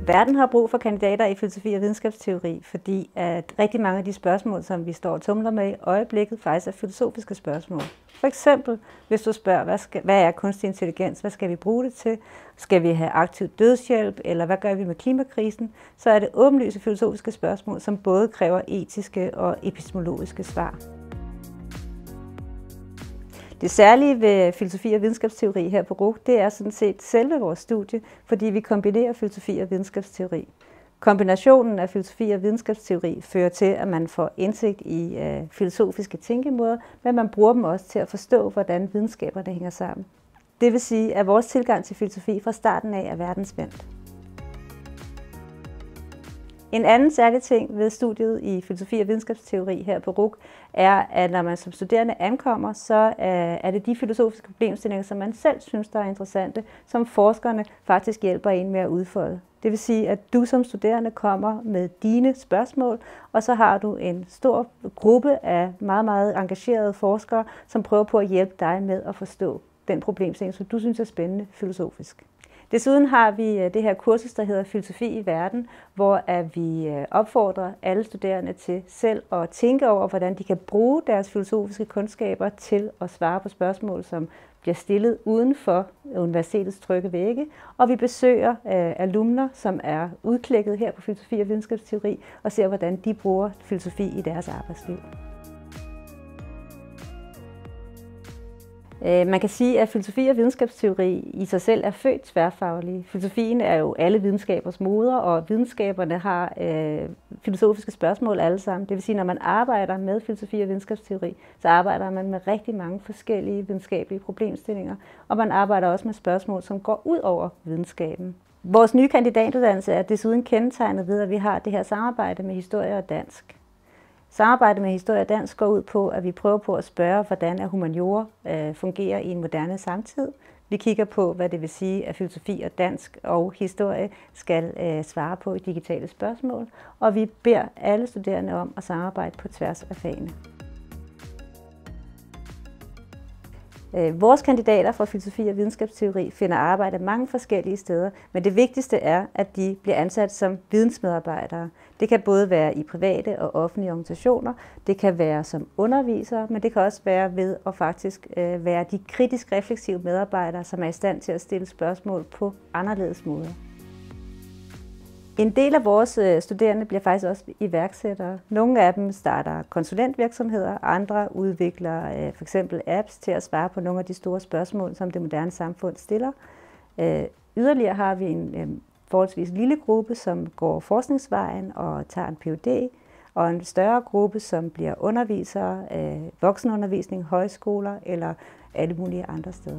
Verden har brug for kandidater i filosofi og videnskabsteori, fordi at rigtig mange af de spørgsmål, som vi står og tumler med i øjeblikket, faktisk er filosofiske spørgsmål. For eksempel, hvis du spørger, hvad er kunstig intelligens, hvad skal vi bruge det til? Skal vi have aktiv dødshjælp, eller hvad gør vi med klimakrisen? Så er det åbenlyse filosofiske spørgsmål, som både kræver etiske og epistemologiske svar. Det særlige ved filosofi og videnskabsteori her på RUC, det er sådan set selve vores studie, fordi vi kombinerer filosofi og videnskabsteori. Kombinationen af filosofi og videnskabsteori fører til, at man får indsigt i filosofiske tænkemåder, men man bruger dem også til at forstå, hvordan videnskaberne hænger sammen. Det vil sige, at vores tilgang til filosofi fra starten af er verdensvendt. En anden særlig ting ved studiet i filosofi og videnskabsteori her på RUC er, at når man som studerende ankommer, så er det de filosofiske problemstillinger, som man selv synes, der er interessante, som forskerne faktisk hjælper en med at udfolde. Det vil sige, at du som studerende kommer med dine spørgsmål, og så har du en stor gruppe af meget, meget engagerede forskere, som prøver på at hjælpe dig med at forstå den problemstilling, som du synes er spændende filosofisk. Desuden har vi det her kursus, der hedder Filosofi i verden, hvor vi opfordrer alle studerende til selv at tænke over, hvordan de kan bruge deres filosofiske kundskaber til at svare på spørgsmål, som bliver stillet uden for universitetets trygge vægge. Og vi besøger alumner, som er udklækket her på filosofi og videnskabsteori, og ser, hvordan de bruger filosofi i deres arbejdsliv. Man kan sige, at filosofi og videnskabsteori i sig selv er født tværfaglige. Filosofien er jo alle videnskabers moder, og videnskaberne har filosofiske spørgsmål alle sammen. Det vil sige, når man arbejder med filosofi og videnskabsteori, så arbejder man med rigtig mange forskellige videnskabelige problemstillinger, og man arbejder også med spørgsmål, som går ud over videnskaben. Vores nye kandidatuddannelse er desuden kendetegnet ved, at vi har det her samarbejde med historie og dansk. Samarbejdet med historie og dansk går ud på, at vi prøver på at spørge, hvordan humaniora fungerer i en moderne samtid. Vi kigger på, hvad det vil sige, at filosofi og dansk og historie skal svare på i digitale spørgsmål, og vi beder alle studerende om at samarbejde på tværs af fagene. Vores kandidater fra filosofi og videnskabsteori finder arbejde mange forskellige steder, men det vigtigste er, at de bliver ansat som vidensmedarbejdere. Det kan både være i private og offentlige organisationer, det kan være som undervisere, men det kan også være ved at faktisk være de kritisk refleksive medarbejdere, som er i stand til at stille spørgsmål på anderledes måder. En del af vores studerende bliver faktisk også iværksættere. Nogle af dem starter konsulentvirksomheder, andre udvikler for eksempel apps til at svare på nogle af de store spørgsmål, som det moderne samfund stiller. Yderligere har vi en forholdsvis lille gruppe, som går forskningsvejen og tager en Ph.D., og en større gruppe, som bliver undervisere, voksenundervisning, højskoler eller alle mulige andre steder.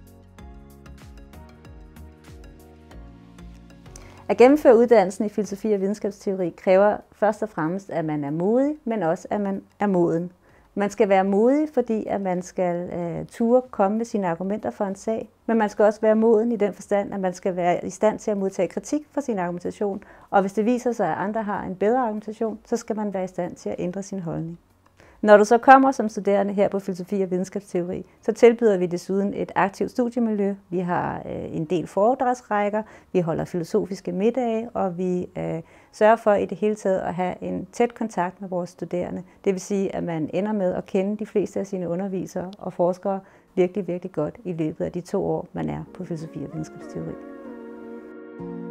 At gennemføre uddannelsen i filosofi og videnskabsteori kræver først og fremmest, at man er modig, men også at man er moden. Man skal være modig, fordi at man skal turde komme med sine argumenter for en sag, men man skal også være moden i den forstand, at man skal være i stand til at modtage kritik for sin argumentation, og hvis det viser sig, at andre har en bedre argumentation, så skal man være i stand til at ændre sin holdning. Når du så kommer som studerende her på filosofi og videnskabsteori, så tilbyder vi desuden et aktivt studiemiljø. Vi har en del foredragsrækker, vi holder filosofiske middage, og vi sørger for i det hele taget at have en tæt kontakt med vores studerende. Det vil sige, at man ender med at kende de fleste af sine undervisere og forskere virkelig, virkelig godt i løbet af de 2 år, man er på filosofi og videnskabsteori.